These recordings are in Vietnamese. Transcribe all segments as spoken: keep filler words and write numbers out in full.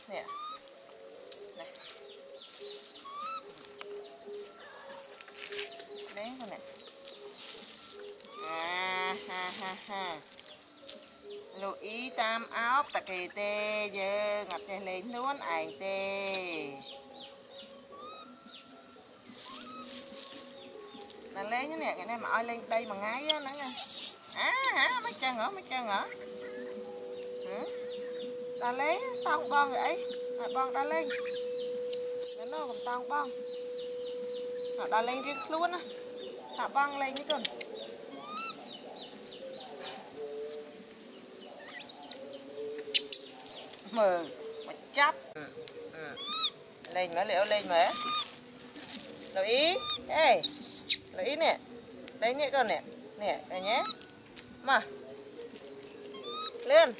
nè này đấy con này à ha ha ha lưu ý tam ốc ta kỳ tê dơ ngập chạy lên luôn ảnh tê là lên cái nè cái này mà ai lên đây mà ngay á nó nha à hả mấy cha ngỡ mấy cha ngỡ ta lấy tao bon vậy à, bon ta lên nó nó còn tao bon họ ta lên riêng luôn á họ bon lên với con mờ mà chắp ừ. Ừ. Lên mở liệu lên mở lưu ý ê lưu ý nè lên nhé con nè nè đây nhé mà lên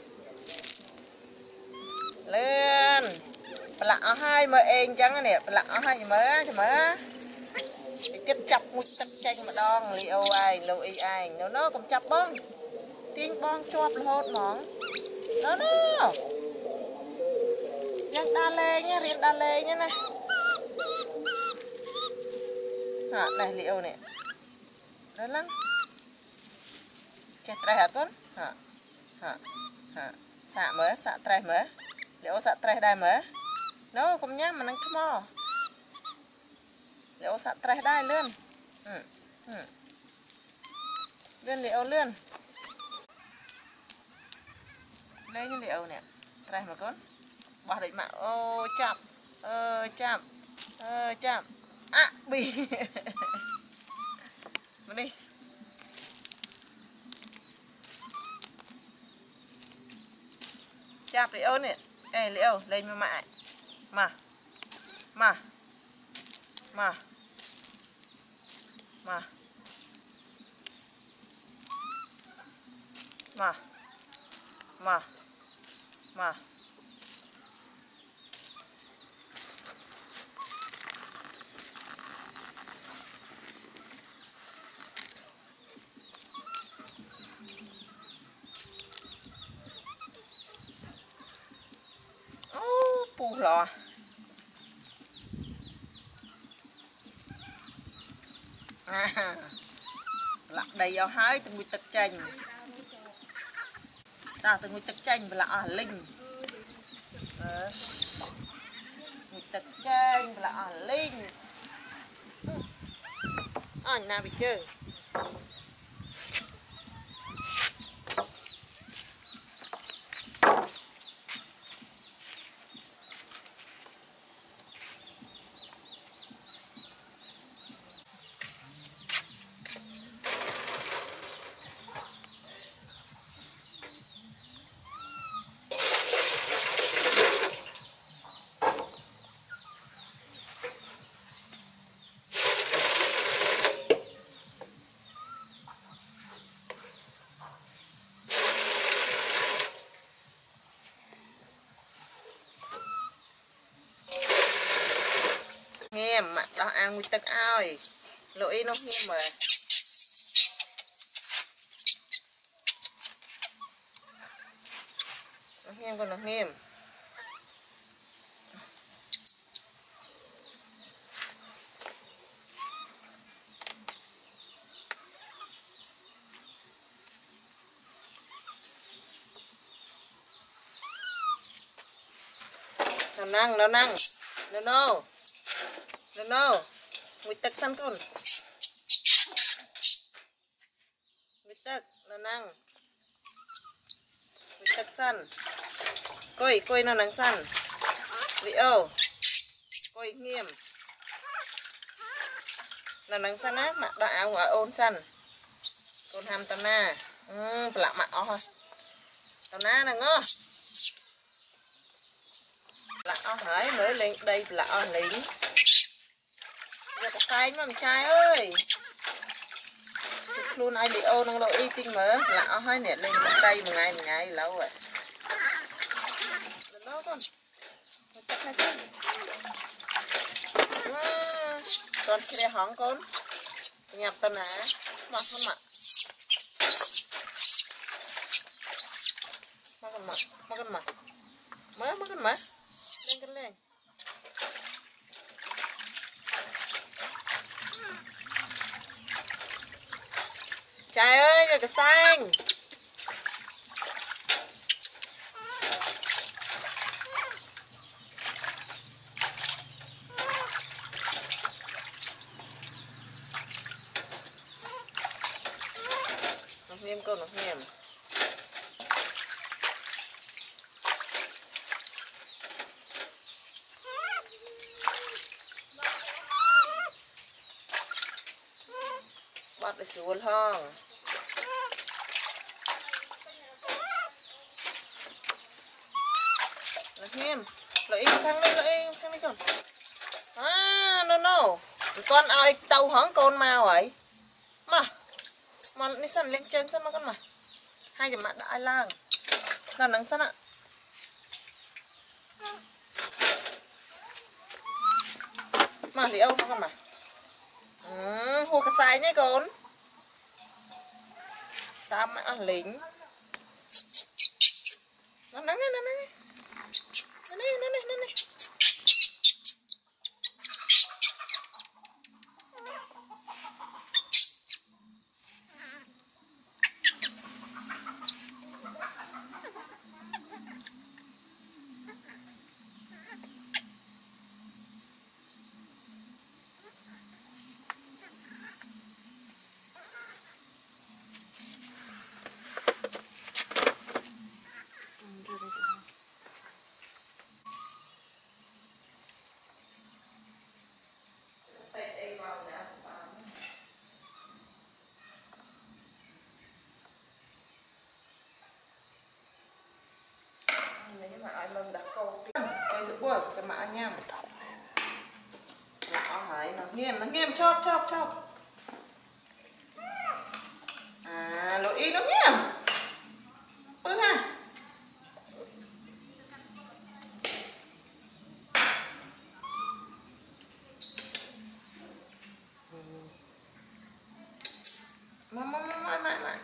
lên lạ hai mà em chẳng nè lạ hai mở mở chất chập một chất chanh mà đong liệu ai lưu ý ai nó nó cũng chập bông tiên bong chọp hột mỏng nó nó yang đa lê nhá riêng đa lê nhá này hả này liệu nè đó lắm chết trai hả con hả hả hả xạ mới xạ trai mới liệu xạ trai đây mới nó cũng nhá mà nó không mò liệu xạ trai đây luôn ừ. Ừ. Lên liệu luôn lấy như liệu nè trai mà con bỏ định mạng ô chậm ơ chậm ơ chậm à bị mà đi chạp liệu nè ê liệu lên mà mại mà mà mà mà mà mà mà ô pù lò à lặt đầy vào hái từ mùi tật chanh ta từ mùi tật chanh và là à linh mùi tật chanh và là à linh à nào bị chơi nghe mặt đó ăn nguy tật oi lỗi nó nghiêm mà nó nghiêm còn nó nghiêm nó năng nó năng nó no no no nguy tật săn con nguy tật nó năng nguy tật săn coi coi nó năng săn vị ô coi nghiêm nó năng săn á mà đã áo ở ôn săn con ham tao na ừ lạ mặt thôi tao na nè ngó lạ hỏi mới lên đây lạ lính giờ có sai mà trai ơi luôn ai bị ô năng độ y tinh mở lạ hỏi nè lên đây một ngày một ngày lâu rồi nó con con kia hóng con nhập tao nè mà không mà mà con mà mà con mà mới mà con mà lên cái lên trời ơi cái xanh nó nghiêm con nó nghiêm bắt để xuống hông nó nghiêm lợi thằng đây lợi thằng đây con à no no con ai tàu hỏng con màu ấy mà mà đi sân lên chân sân mà con mà hai cái mặt đại lang nào nắng sân ạ mà thì ông con mà ừ, hùa cái sai nhé con sao mà ăn lính nó nắng nó nắng nó này nó này nó này nếu mà ai mừng đặt câu cây sữa bùa cho mà anh em nó hỏi nó nghiêm nó nghiêm chóp chóp chóp à lỗi ý nó nghiêm ôi ha mà mà mà mà mà mà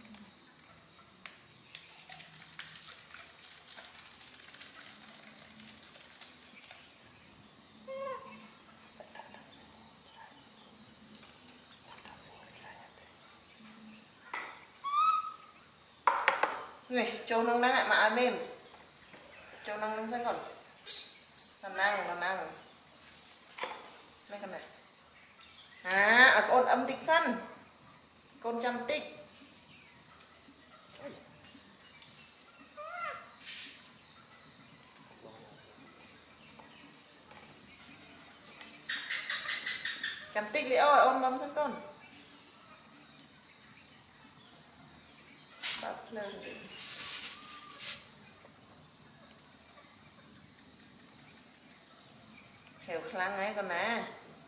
này châu nông năng ạ mà ai mềm châu năng năng sang còn làm năng làm năng đây con này à, à con âm tích săn con chăm tích chăm tích li ơi ôn mâm thân con bắp lên đi hiểu khăn ấy con nè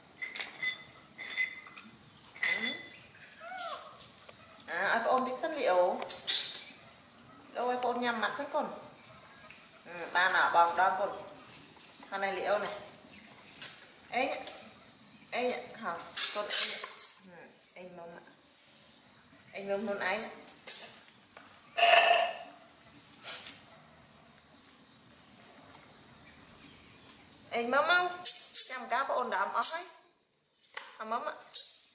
à iPhone tích sẵn liệu đâu iPhone nhằm mặt sẵn con ừ, ba nào bằng đó con con này liệu này ấy nhá ấy nhá hả con ấy nhá ừ, anh mong ạ anh mong luôn ấy anh mong không chăm cá có ổn đậm ớt ấy hả mong ạ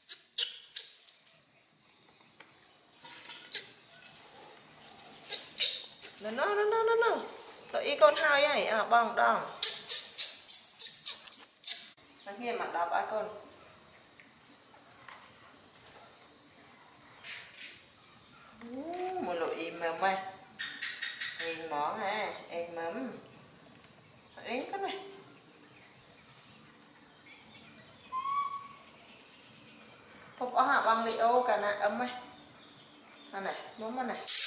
nó nó nó nó nó nó rồi y con hai ấy à bằng đòn nó nghe mặt đọc ai con một lội im mà mày em món ha em mắm đến cái này phục ở hạ bằng liệu cả nè ấm mày này món này